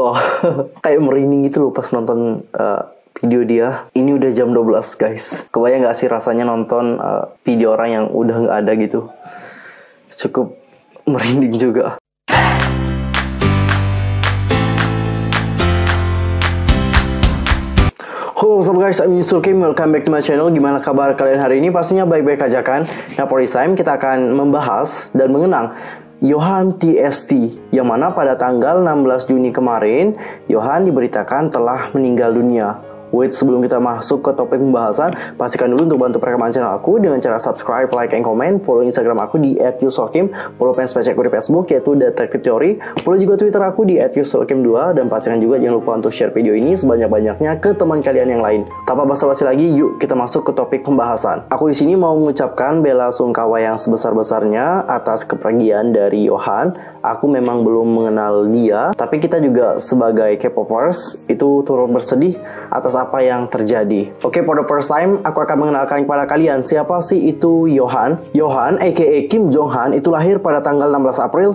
Oh, kayak merinding gitu loh pas nonton video dia. Ini udah jam 12 guys. Kebayang gak sih rasanya nonton video orang yang udah gak ada gitu? Cukup merinding juga. Halo what's up guys, I'm Yusuf Kim, welcome back to my channel. Gimana kabar kalian hari ini? Pastinya baik-baik aja kan? Nah, for this time kita akan membahas dan mengenang Johan TST, yang mana pada tanggal 16 Juni kemarin Johan diberitakan telah meninggal dunia. Wait, sebelum kita masuk ke topik pembahasan, pastikan dulu untuk bantu perkembangan channel aku dengan cara subscribe, like, and comment. Follow Instagram aku di @yusokim, follow fans page aku di Facebook yaitu Detektif Teori, follow juga Twitter aku di @yusokim2, dan pastikan juga jangan lupa untuk share video ini sebanyak-banyaknya ke teman kalian yang lain. Tanpa basa-basi lagi, yuk kita masuk ke topik pembahasan. Aku di sini mau mengucapkan bela sungkawa yang sebesar-besarnya atas kepergian dari Johan. Aku memang belum mengenal dia, tapi kita juga sebagai K-popers itu turut bersedih atas apa yang terjadi. Oke, for the first time aku akan mengenalkan kepada kalian siapa sih itu Johan. Johan aka Kim Jong Han itu lahir pada tanggal 16 April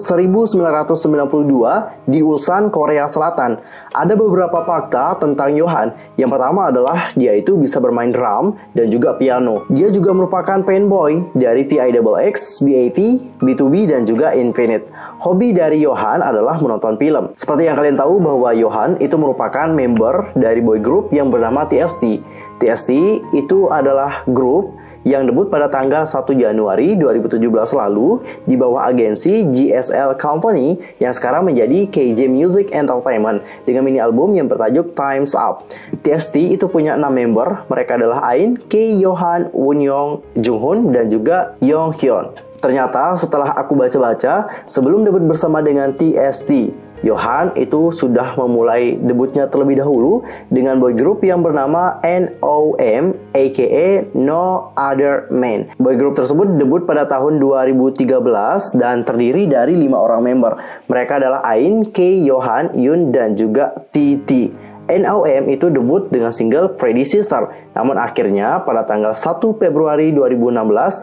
1992 di Ulsan, Korea Selatan. Ada beberapa fakta tentang Johan. Yang pertama adalah dia itu bisa bermain drum dan juga piano. Dia juga merupakan fanboy dari TIXX, BAT, B2B, dan juga Infinite. Hobi dari Johan adalah menonton film. Seperti yang kalian tahu bahwa Johan itu merupakan member dari boy group yang bernama TST. TST itu adalah grup yang debut pada tanggal 1 Januari 2017 lalu di bawah agensi GSL Company yang sekarang menjadi KJ Music Entertainment dengan mini album yang bertajuk Time's Up. TST itu punya 6 member, mereka adalah Ain, K, Johan, Wonyoung, Junghoon, dan juga Yonghyun. Ternyata setelah aku baca-baca, sebelum debut bersama dengan TST, Johan itu sudah memulai debutnya terlebih dahulu dengan boy group yang bernama NOM aka No Other Man. Boy group tersebut debut pada tahun 2013 dan terdiri dari 5 orang member. Mereka adalah Ain, K, Johan, Yoon, dan juga TT. NOM itu debut dengan single Pretty Sister. Namun akhirnya pada tanggal 1 Februari 2016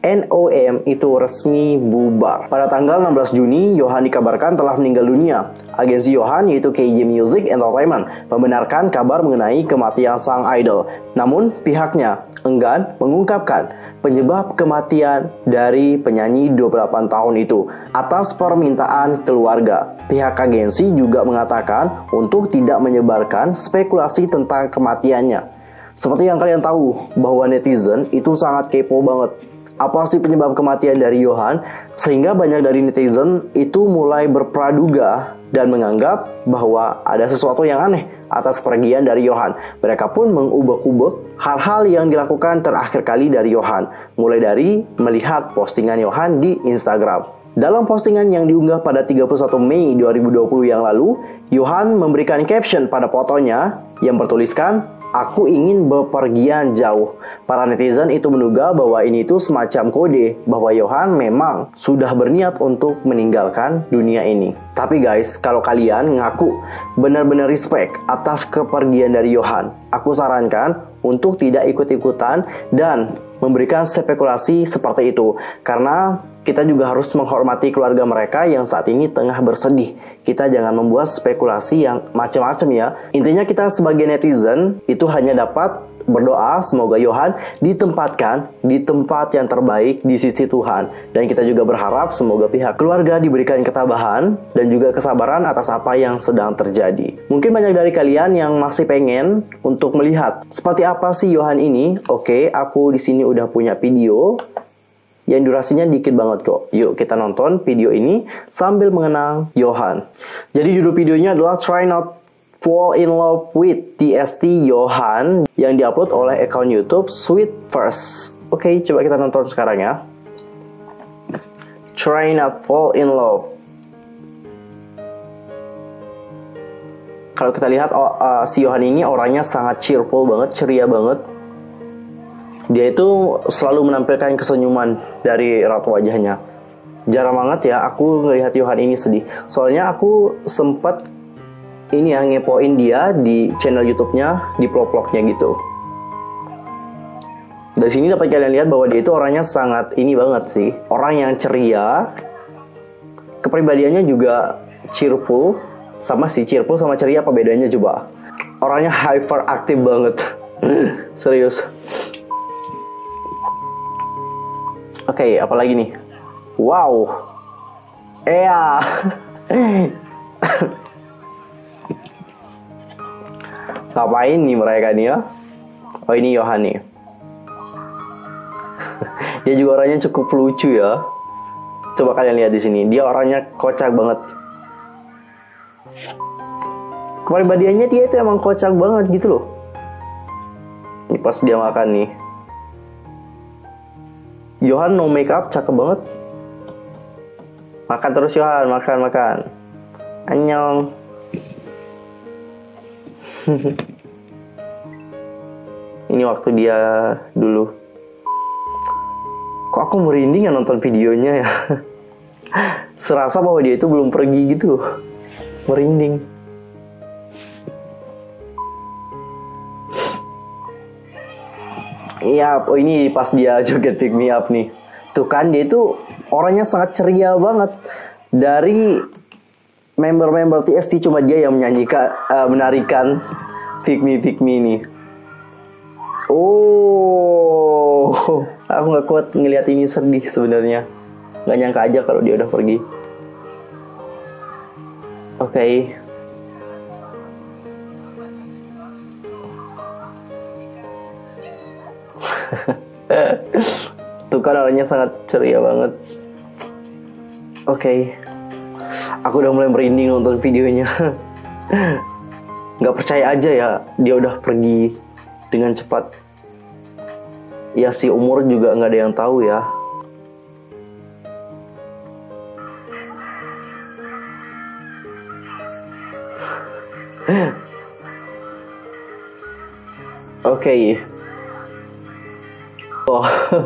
NOM itu resmi bubar. Pada tanggal 16 Juni, Johan dikabarkan telah meninggal dunia. Agensi Johan yaitu KJ Music Entertainment membenarkan kabar mengenai kematian sang idol. Namun pihaknya enggan mengungkapkan penyebab kematian dari penyanyi 28 tahun itu atas permintaan keluarga. Pihak agensi juga mengatakan untuk tidak menyebarkan spekulasi tentang kematiannya. Seperti yang kalian tahu bahwa netizen itu sangat kepo banget. Apa sih penyebab kematian dari Johan? Sehingga banyak dari netizen itu mulai berpraduga dan menganggap bahwa ada sesuatu yang aneh atas kepergian dari Johan. Mereka pun mengubek-ubek hal-hal yang dilakukan terakhir kali dari Johan, mulai dari melihat postingan Johan di Instagram. Dalam postingan yang diunggah pada 31 Mei 2020 yang lalu, Johan memberikan caption pada fotonya yang bertuliskan, "Aku ingin bepergian jauh." Para netizen itu menduga bahwa ini itu semacam kode bahwa Johan memang sudah berniat untuk meninggalkan dunia ini. Tapi guys, kalau kalian ngaku benar-benar respect atas kepergian dari Johan, aku sarankan untuk tidak ikut-ikutan dan memberikan spekulasi seperti itu. Karena kita juga harus menghormati keluarga mereka yang saat ini tengah bersedih. Kita jangan membuat spekulasi yang macam-macam ya. Intinya kita sebagai netizen itu hanya dapat berdoa semoga Johan ditempatkan di tempat yang terbaik di sisi Tuhan. Dan kita juga berharap semoga pihak keluarga diberikan ketabahan dan juga kesabaran atas apa yang sedang terjadi. Mungkin banyak dari kalian yang masih pengen untuk melihat seperti apa sih Johan ini. Oke, aku di sini udah punya video yang durasinya dikit banget kok. Yuk kita nonton video ini sambil mengenang Johan. Jadi judul videonya adalah Try Not Fall in Love with TST Johan yang diupload oleh akun YouTube Sweet First. Oke, coba kita nonton sekarang ya. Try Not Fall in Love. Kalau kita lihat si Johan ini orangnya sangat cheerful banget, ceria banget. Dia itu selalu menampilkan kesenyuman dari raut wajahnya. Jarang banget ya aku ngelihat Johan ini sedih. Soalnya aku sempat ini ya ngepoin dia di channel YouTube-nya, di vlog-vlognya gitu. Dari sini dapat kalian lihat bahwa dia itu orangnya sangat ini banget sih. Orang yang ceria, kepribadiannya juga cheerful, Sama si cheerful sama ceria apa bedanya coba? Orangnya hyperaktif banget. Serius. Oke, apalagi nih? Wow. Iya. Ngapain nih mereka nih ya? Oh, ini Yohan nih. Dia juga orangnya cukup lucu ya. Coba kalian lihat di sini, dia orangnya kocak banget. Kepribadiannya dia itu emang kocak banget gitu loh. Ini pas dia makan nih. Yohan no make up, cakep banget. Makan terus Yohan, makan. Annyeong. Ini waktu dia dulu. Kok aku merinding ya nonton videonya ya. Serasa bahwa dia itu belum pergi gitu loh. Merinding. Iya, oh ini pas dia joget Pick Me Up nih. Tuh kan, dia itu orangnya sangat ceria banget. Dari member-member TXT cuma dia yang menyanyikan, menarikan Pick Me nih. Oh, aku nggak kuat ngeliat ini, sedih sebenarnya. Nggak nyangka aja kalau dia udah pergi. Oke. Tuh kan orangnya sangat ceria banget. Oke. Aku udah mulai merinding nonton videonya. Nggak percaya aja ya, dia udah pergi dengan cepat. Ya si umur juga nggak ada yang tahu ya. Oke. Oh.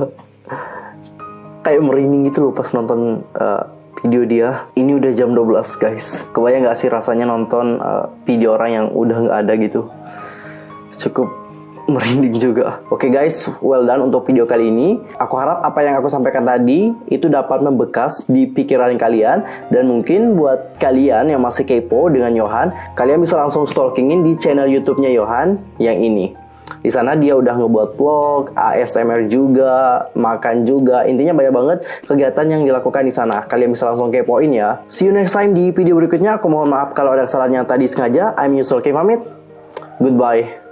Kayak merinding gitu loh pas nonton video dia. Ini udah jam 12 guys. Kebayang gak sih rasanya nonton video orang yang udah gak ada gitu. Cukup merinding juga. Oke guys, well done untuk video kali ini. Aku harap apa yang aku sampaikan tadi itu dapat membekas di pikiran kalian. Dan mungkin buat kalian yang masih kepo dengan Yohan, kalian bisa langsung stalkingin di channel YouTube-nya Yohan yang ini. Di sana dia udah ngebuat vlog, ASMR juga, makan juga. Intinya banyak banget kegiatan yang dilakukan di sana. Kalian bisa langsung kepoin ya. See you next time di video berikutnya. Aku mohon maaf kalau ada kesalahan yang tadi sengaja. I'm Yusul K pamit. Goodbye.